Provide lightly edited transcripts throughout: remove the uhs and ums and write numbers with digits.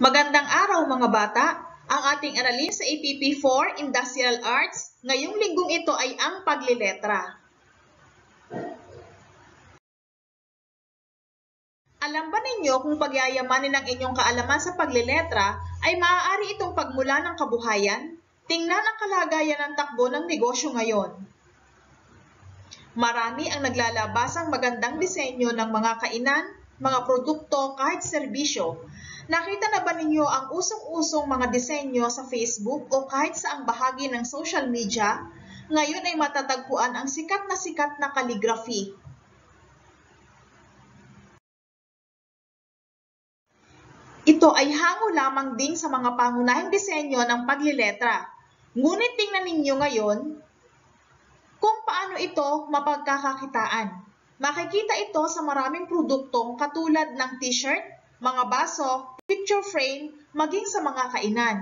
Magandang araw mga bata! Ang ating aralin sa APP4 Industrial Arts ngayong linggong ito ay ang pagliletra. Alam ba ninyo kung pagyayamanin ang inyong kaalaman sa pagliletra ay maaari itong pagmula ng kabuhayan? Tingnan ang kalagayan ng takbo ng negosyo ngayon. Marami ang naglalabasang magandang disenyo ng mga kainan, mga produkto kahit serbisyo. Nakita na ba ninyo ang usong-usong mga disenyo sa Facebook o kahit saang bahagi ng social media? Ngayon ay matatagpuan ang sikat na calligraphy. Ito ay hango lamang din sa mga pangunahing disenyo ng pagliletra. Ngunit tingnan ninyo ngayon kung paano ito mapagkakakitaan. Makikita ito sa maraming produktong katulad ng t-shirt, mga baso, picture frame, maging sa mga kainan.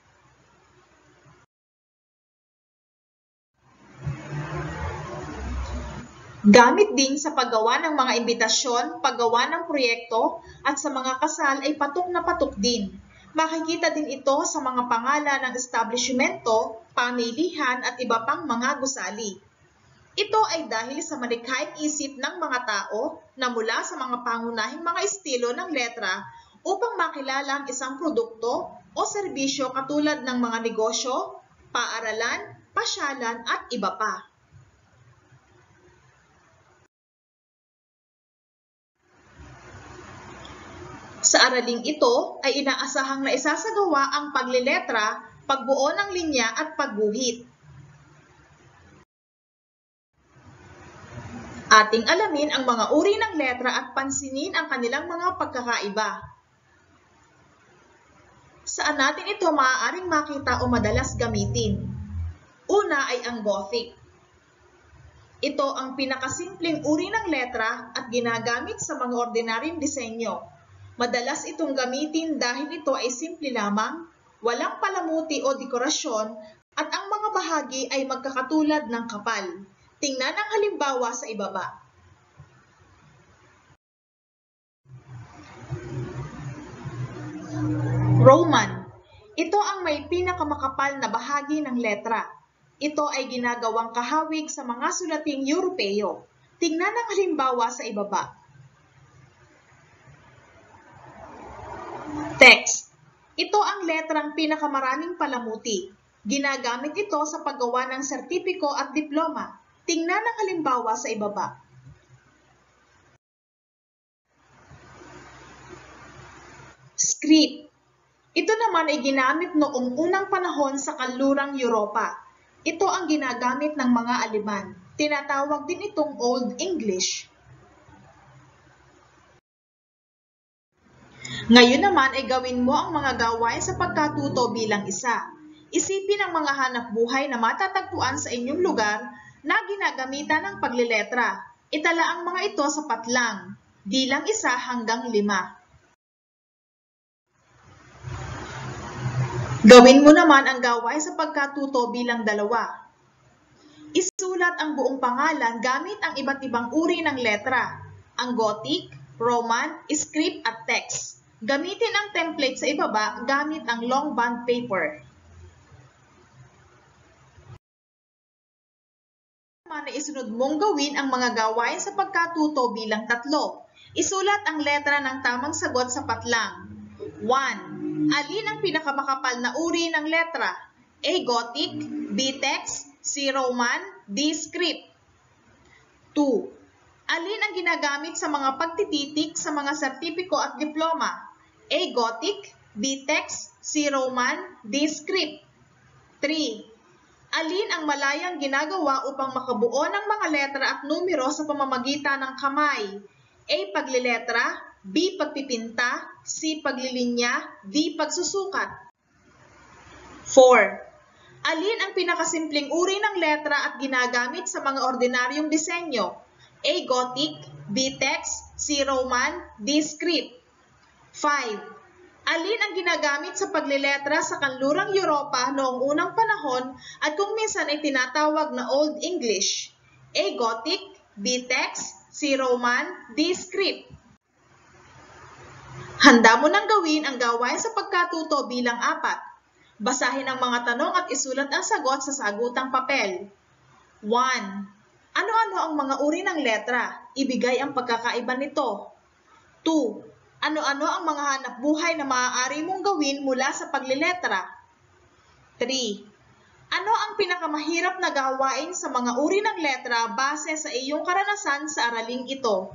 Gamit din sa paggawa ng mga imbitasyon, paggawa ng proyekto, at sa mga kasal ay patok na patok din. Makikita din ito sa mga pangalan ng establishmento, pamilihan at iba pang mga gusali. Ito ay dahil sa malikhaing isip ng mga tao na mula sa mga pangunahing mga estilo ng letra upang makilala ang isang produkto o serbisyo katulad ng mga negosyo, paaralan, pasyalan at iba pa. Sa araling ito ay inaasahang na isasagawa ang pagliletra, pagbuo ng linya at pagguhit. Ating alamin ang mga uri ng letra at pansinin ang kanilang mga pagkakaiba. Saan natin ito maaaring makita o madalas gamitin? Una ay ang Gothic. Ito ang pinakasimpleng uri ng letra at ginagamit sa mga ordinaryong disenyo. Madalas itong gamitin dahil ito ay simple lamang, walang palamuti o dekorasyon at ang mga bahagi ay magkakatulad ng kapal. Tingnan ang halimbawa sa ibaba. Roman. Ito ang may pinakamakapal na bahagi ng letra. Ito ay ginagawang kahawig sa mga sulating Europeo. Tingnan ang halimbawa sa ibaba. Text. Ito ang letrang pinakamaraming palamuti. Ginagamit ito sa paggawa ng sertipiko at diploma. Tingnan ang halimbawa sa ibaba. Script. Ito naman ay ginamit noong unang panahon sa kanlurang Europa. Ito ang ginagamit ng mga Aleman. Tinatawag din itong Old English. Ngayon naman ay gawin mo ang mga gawain sa pagkatuto bilang isa. Isipin ang mga hanap buhay na matatagpuan sa inyong lugar na ginagamitan ng pagliletra. Itala ang mga ito sa patlang, bilang 1 hanggang 5. Gawin mo naman ang gawain sa pagkatuto bilang 2. Isulat ang buong pangalan gamit ang iba't ibang uri ng letra, ang Gothic, Roman, script at text. Gamitin ang template sa ibaba gamit ang long bond paper. Na isunod mong gawin ang mga gawain sa pagkatuto bilang 3. Isulat ang letra ng tamang sagot sa patlang. 1. Alin ang pinakamakapal na uri ng letra? A. Gothic, B. Text, C. Roman, D. Script. 2. Alin ang ginagamit sa mga pagtititik sa mga sertipiko at diploma? A. Gothic, B. Text, C. Roman, D. Script. 3. Alin ang malayang ginagawa upang makabuo ng mga letra at numero sa pamamagitan ng kamay? A. Pagliletra, B. Pagpipinta, C. Paglilinya, D. Pagsusukat. 4. Alin ang pinakasimpleng uri ng letra at ginagamit sa mga ordinaryong disenyo? A. Gothic, B. Text, C. Roman, D. Script. 5. Alin ang ginagamit sa pagliletra sa kanlurang Europa noong unang panahon at kung minsan ay tinatawag na Old English? A. Gothic, B. Text, C. Roman, D. Script. Handa mo nang gawin ang gawain sa pagkatuto bilang 4. Basahin ang mga tanong at isulat ang sagot sa sagutang papel. 1. Ano-ano ang mga uri ng letra? Ibigay ang pagkakaiba nito. 2. Ano-ano ang mga hanapbuhay na maaari mong gawin mula sa pagliletra? 3. Ano ang pinakamahirap na gawain sa mga uri ng letra base sa iyong karanasan sa araling ito?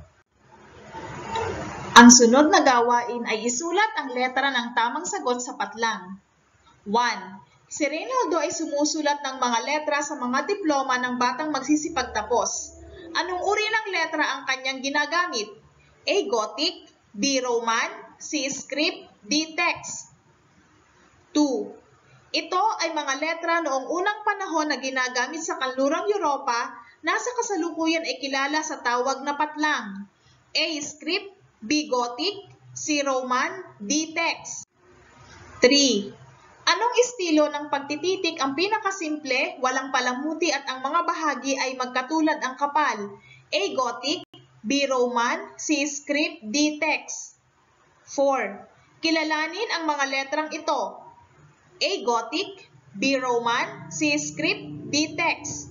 Ang sunod na gawain ay isulat ang letra ng tamang sagot sa patlang. 1. Si Reynaldo ay sumusulat ng mga letra sa mga diploma ng batang magsisipagtapos. Anong uri ng letra ang kanyang ginagamit? A. Gothic, B. Roman, C. Script, D. Text. 2. Ito ay mga letra noong unang panahon na ginagamit sa kanlurang Europa na sa kasalukuyan ay kilala sa tawag na patlang. A. Script, B. Gothic, C. Roman, D. Text. 3. Anong estilo ng pagtititik ang pinakasimple, walang palamuti at ang mga bahagi ay magkatulad ang kapal? A. Gothic, B. Roman, C. Script, D. Text. 4. Kilalanin ang mga letrang ito. A. Gothic, B. Roman, C. Script, D. Text.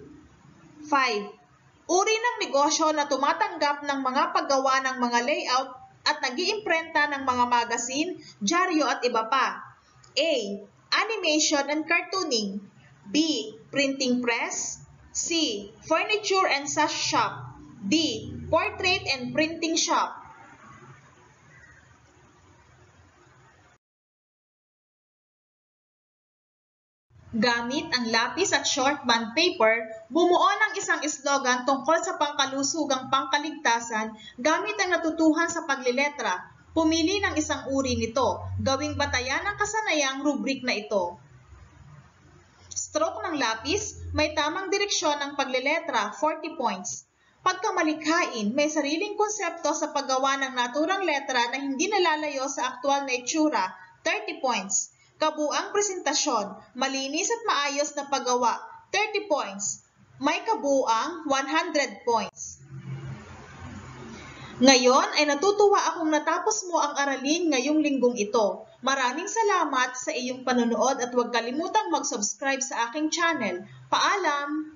5. Uri ng negosyo na tumatanggap ng mga paggawa ng mga layout at nag-iimprenta ng mga magazine, dyaryo at iba pa. A. Animation and cartooning. B. Printing press. C. Furniture and sash shop. D. Portrait and printing shop. Gamit ang lapis at short band paper, bumuo ng isang slogan tungkol sa pangkalusugang pangkaligtasan gamit ang natutuhan sa pagliletra. Pumili ng isang uri nito. Gawing batayan ng kasanayang rubrik na ito. Stroke ng lapis, may tamang direksyon ng pagliletra, 40 points. Pagkamalikhain, may sariling konsepto sa paggawa ng naturang letra na hindi nalalayo sa aktwal na itsura, 30 points. Kabuang presentasyon, malinis at maayos na paggawa, 30 points. May kabuang 100 points. Ngayon ay natutuwa akong natapos mo ang aralin ngayong linggong ito. Maraming salamat sa iyong panonood at huwag kalimutang mag-subscribe sa aking channel. Paalam!